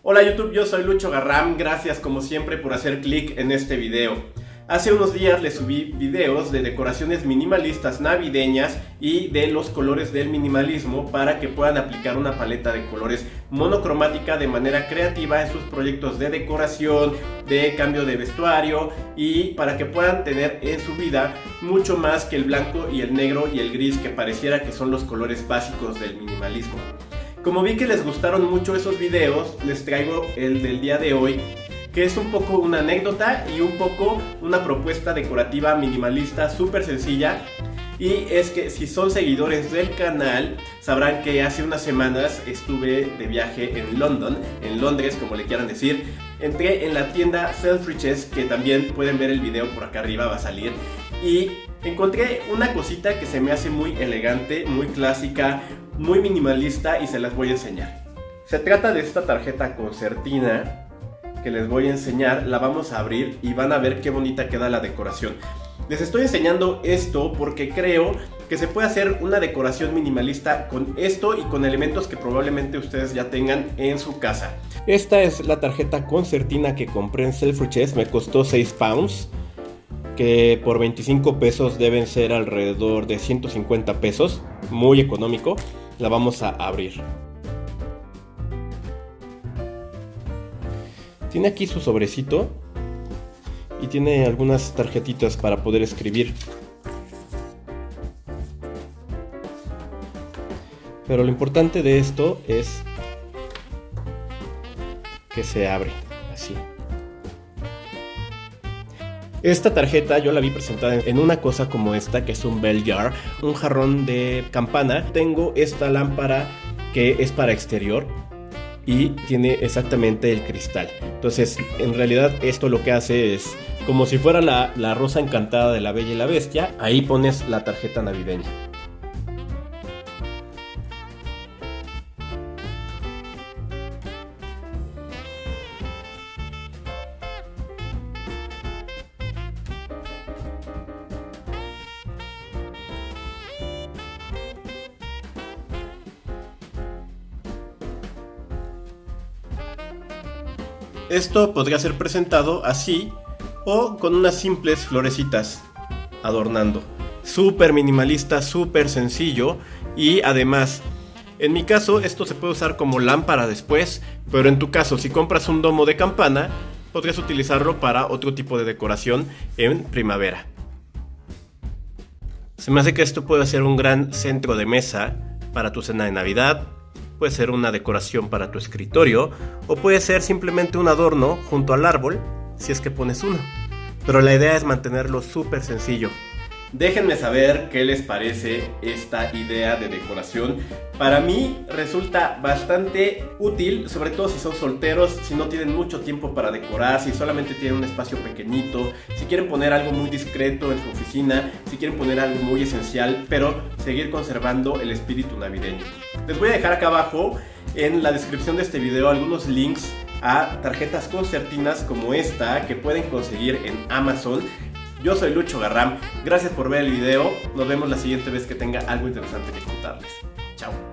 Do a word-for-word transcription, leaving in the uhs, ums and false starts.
Hola YouTube, yo soy Lucho Garram, gracias como siempre por hacer clic en este video. Hace unos días les subí videos de decoraciones minimalistas navideñas y de los colores del minimalismo para que puedan aplicar una paleta de colores monocromática de manera creativa en sus proyectos de decoración, de cambio de vestuario y para que puedan tener en su vida mucho más que el blanco y el negro y el gris que pareciera que son los colores básicos del minimalismo. Como vi que les gustaron mucho esos videos, les traigo el del día de hoy, que es un poco una anécdota y un poco una propuesta decorativa minimalista súper sencilla. Y es que si son seguidores del canal, sabrán que hace unas semanas estuve de viaje en London, en Londres como le quieran decir. Entré en la tienda Selfridges, que también pueden ver el video por acá arriba, va a salir. Y encontré una cosita que se me hace muy elegante, muy clásica, muy minimalista y se las voy a enseñar. Se trata de esta tarjeta concertina que les voy a enseñar, la vamos a abrir y van a ver qué bonita queda la decoración. Les estoy enseñando esto porque creo que se puede hacer una decoración minimalista con esto y con elementos que probablemente ustedes ya tengan en su casa. Esta es la tarjeta concertina que compré en Selfridges, me costó seis pounds, que por veinticinco pesos deben ser alrededor de ciento cincuenta pesos, muy económico. La vamos a abrir. Tiene aquí su sobrecito y tiene algunas tarjetitas para poder escribir. Pero lo importante de esto es que se abre así. Esta tarjeta yo la vi presentada en una cosa como esta, que es un bell jar, un jarrón de campana. Tengo esta lámpara que es para exterior y tiene exactamente el cristal. Entonces, en realidad esto lo que hace es como si fuera la, la rosa encantada de La Bella y la Bestia. Ahí pones la tarjeta navideña. Esto podría ser presentado así o con unas simples florecitas adornando. Súper minimalista, súper sencillo y además, en mi caso esto se puede usar como lámpara después, pero en tu caso si compras un domo de campana, podrías utilizarlo para otro tipo de decoración en primavera. Se me hace que esto puede ser un gran centro de mesa para tu cena de Navidad. Puede ser una decoración para tu escritorio o puede ser simplemente un adorno junto al árbol si es que pones uno. Pero la idea es mantenerlo súper sencillo. Déjenme saber qué les parece esta idea de decoración. Para mí resulta bastante útil, sobre todo si son solteros, si no tienen mucho tiempo para decorar, si solamente tienen un espacio pequeñito, si quieren poner algo muy discreto en su oficina, si quieren poner algo muy esencial, pero seguir conservando el espíritu navideño. Les voy a dejar acá abajo en la descripción de este video algunos links a tarjetas concertinas como esta que pueden conseguir en Amazon. Yo soy Lucho Garram, gracias por ver el video, nos vemos la siguiente vez que tenga algo interesante que contarles. Chao.